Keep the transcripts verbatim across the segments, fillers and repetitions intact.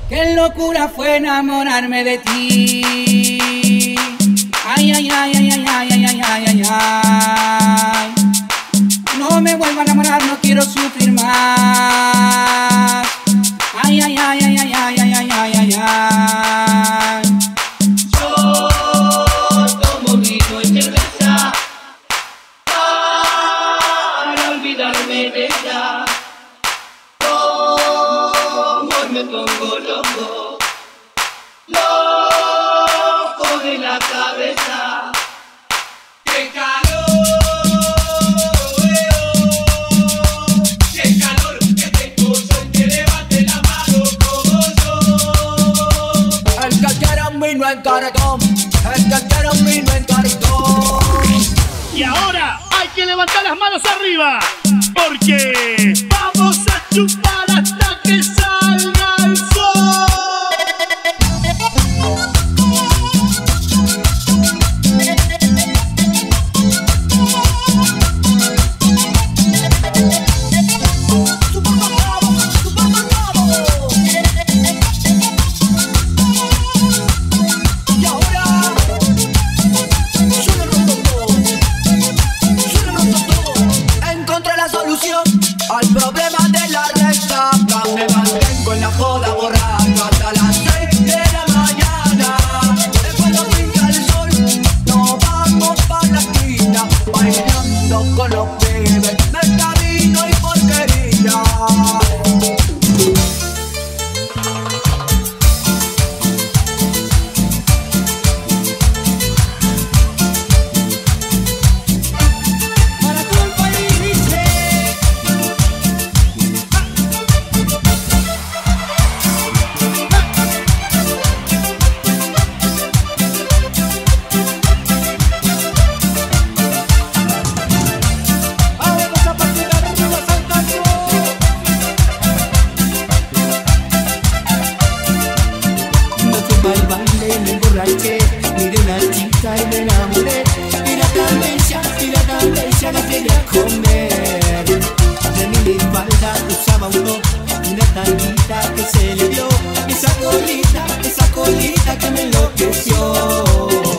Qué locura fue enamorarme de ti. Ay, ay, ay, ay, ay, ay, ay, ay, ay, ay, ay. No me vuelvo a enamorar, no quiero sufrir más. Ay, ay, ay, ay, ay, ay, ay, ay, ay, ay, ay. Yo tomo vino y cerveza para olvidarme de ella. Como me pongo loco, loco de la cabeza. ¡Qué calor! ¡Qué calor que tengo yo! Y que levante la mano como yo. El que quiere un vino en cartón, el que quiere un vino en cartón. Y ahora hay que levantar las manos arriba, porque vamos a chupar hasta que salga el sol. Al problema de la resaca me mantengo en la joda borracho hasta las seis de la mañana. Después lo brinca el sol, nos vamos pa' la esquina, bailando con los pibes, meta vino y porquería. Miré una chica y me enamoré. Mira tan bella, mira tan bella, la quería comer. De mi espalda usaba un top, una tanguita que se le dio. Esa colita, esa colita que me enloqueció.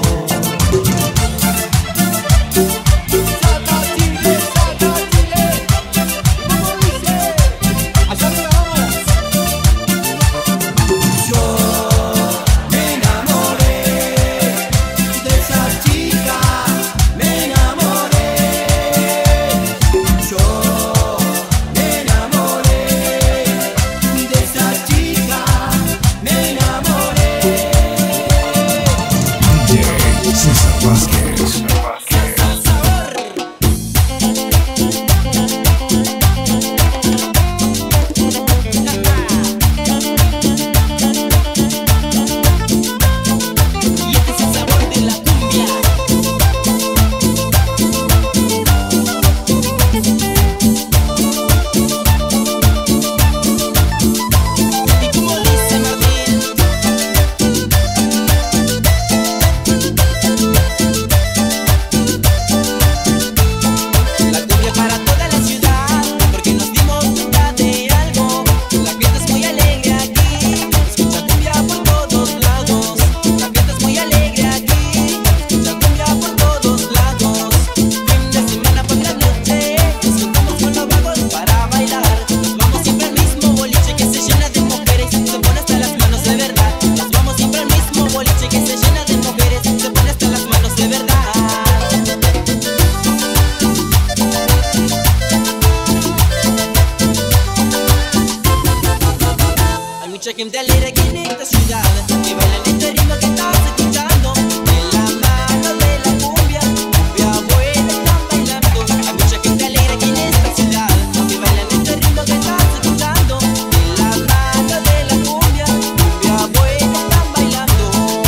Mucha gente alegre aquí en esta ciudad que bailan este ritmo que estás escuchando. De la mano de la cumbia, cumbia buena están bailando. Hay mucha gente alegre aquí en esta ciudad que bailan este ritmo que estás escuchando. De la mano de la cumbia, cumbia buena están bailando.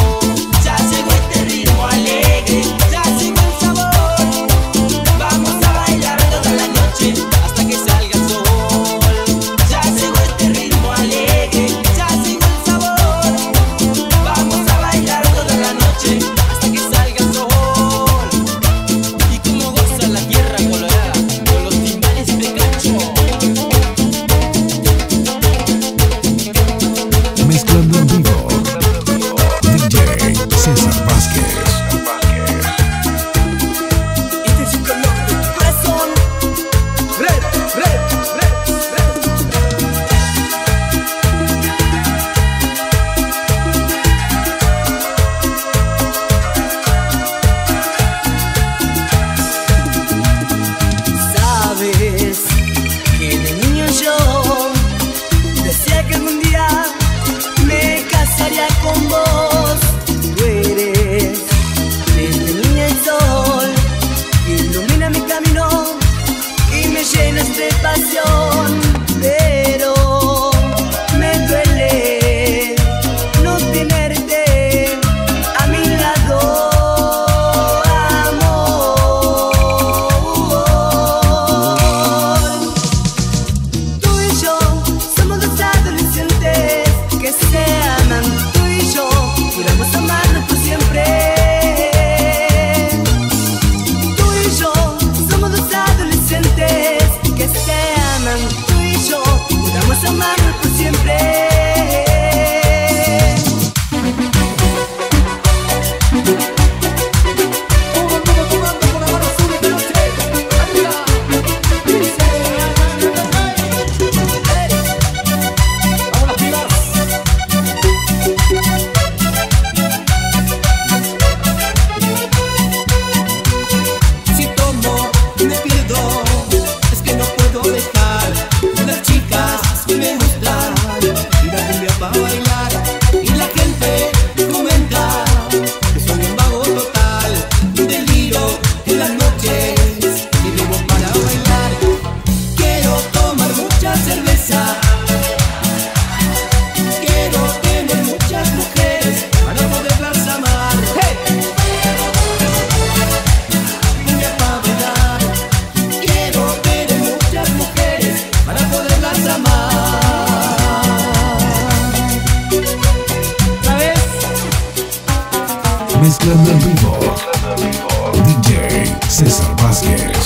Ya llegó este ritmo alegre, ya llegó el sabor. Vamos a bailar toda la noche hasta que salga el sol. Ya llegó este ritmo alegre, ya llegó el sabor. Vamos a bailar toda la noche. vida con vos. Tú eres desde niña el sol que ilumina mi camino y me llenas de pasión. Pero me duele no tenerte a mi lado, amor. Tú y yo somos dos adolescentes que se aman. Tú y yo juramos amarnos por siempre. Tú y yo somos dos adolescentes que se aman. Tú y yo juramos amarnos por siempre. Si tomo y me pierdo, es que no puedo dejar. Las chicas me gustan y la cumbia para bailar. Y la gente comenta que soy un vago total. Deliro en las noches y bebo para bailar. Quiero tomar mucha cerveza. Quiero tener muchas mujeres para poderlas amar. Cumbia para bailar. Quiero tener muchas mujeres para poderlas amar. ¿Sabes? Mezclando en vivo. D J César Vázquez.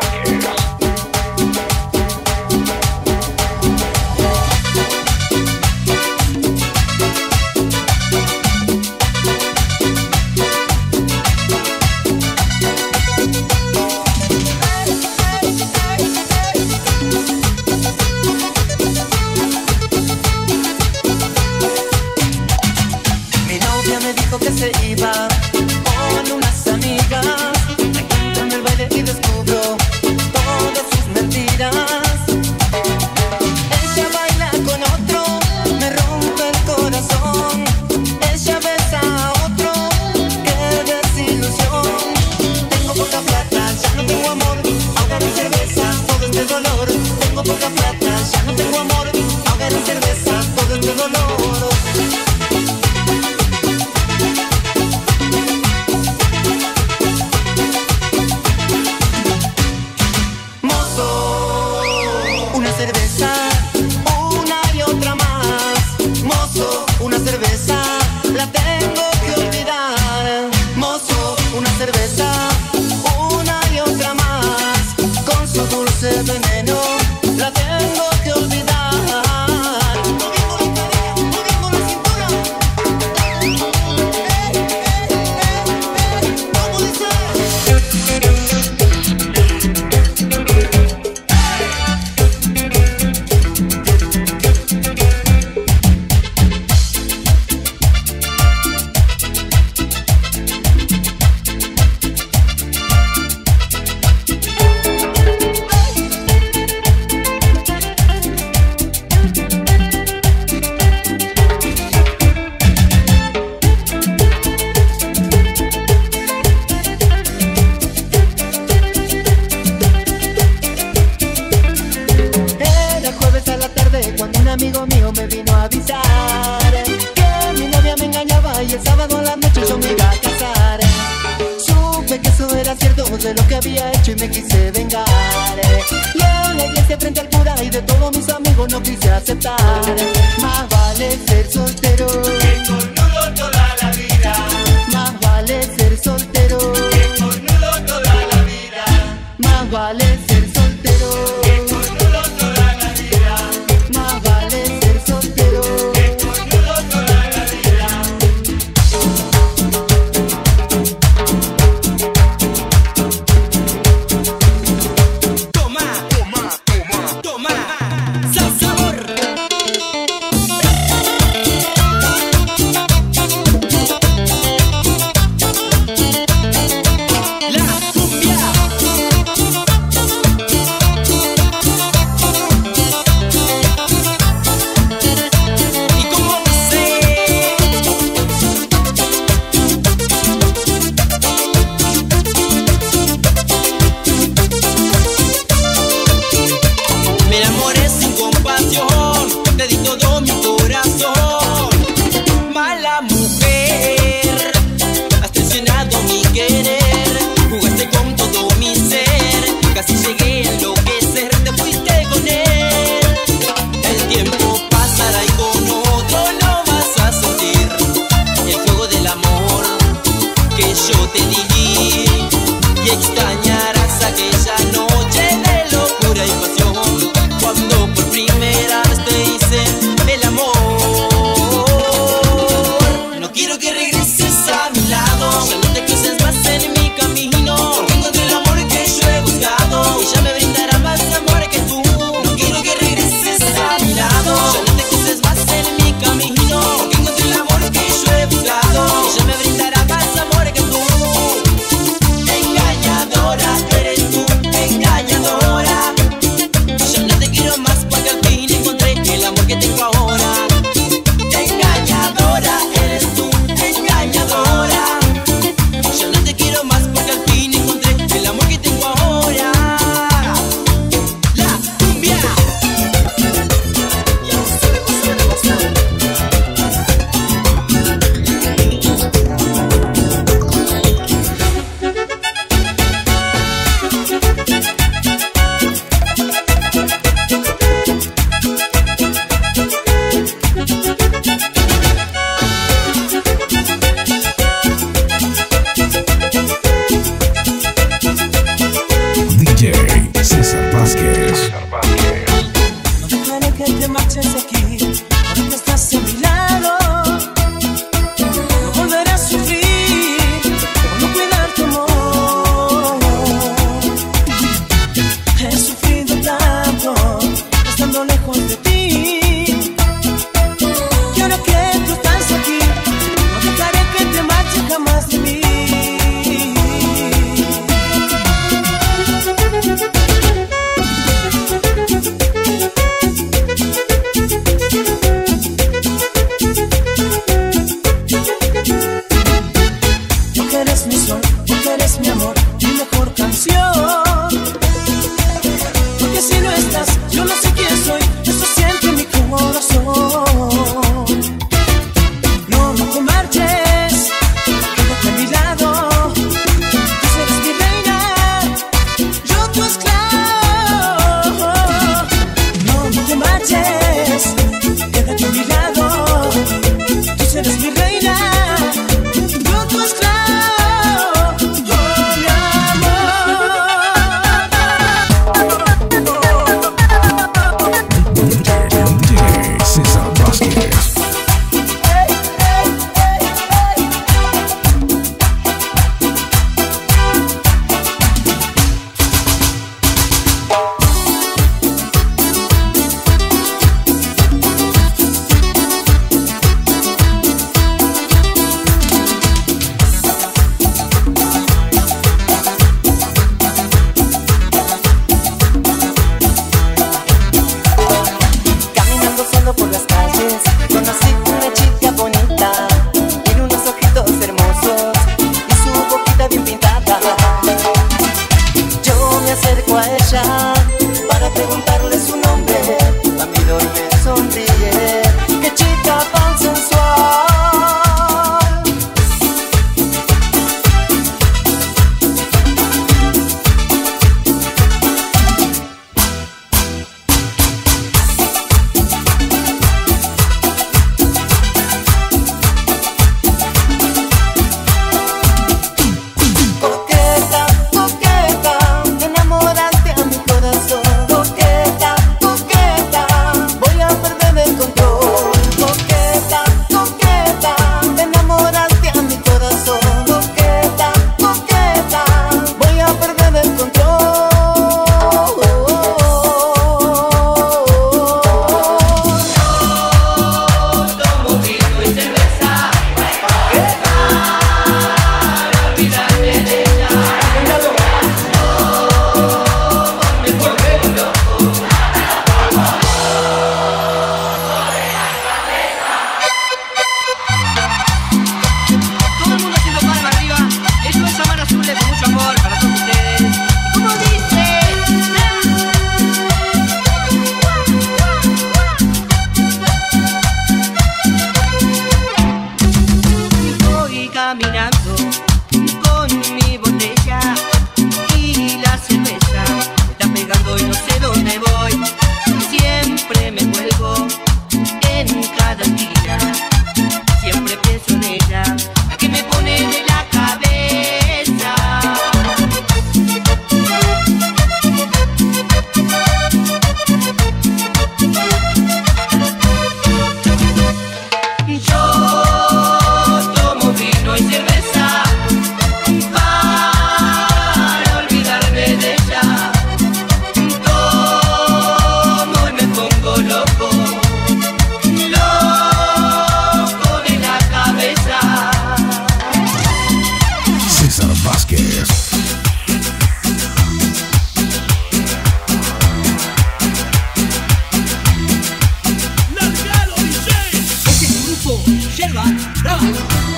Mi novia me dijo que se iba con unas amigas. Me encuentro en el baile y descubro todas sus mentiras. Ella baila con otro, me rompe el corazón. Ella besa a otro, qué desilusión. Tengo poca plata, ya no tengo amor. Ahogar en cerveza todo este dolor. Tengo poca plata, ya no tengo amor. Ahogar en cerveza todo este dolor. Mozo, una cerveza, una y otra más. Mozo, una cerveza, la tengo que olvidar. Mozo, una cerveza, una y otra más. Con su dulce veneno, la tengo que olvidar. Moviendo la cadera, moviendo la cintura. ¡Ey, ey, ey, ey! ¿Cómo dice? Era jueves a la tarde cuando un amigo mío me vino a avisar que mi novia me engañaba y el sábado a la noche yo me iba a casar. Supe que eso era cierto de lo que había hecho y me quise vengar. Y en la iglesia frente al cura y de todos mis amigos no quise aceptar. Más vale ser soltero Que cornudo toda la vida, más vale ser soltero que cornudo toda la vida, más vale ser soltero que cornudo toda la vida, más vale ser soltero. que cornudo toda la vida. Toma, toma, toma, toma, sabor. hierba brava.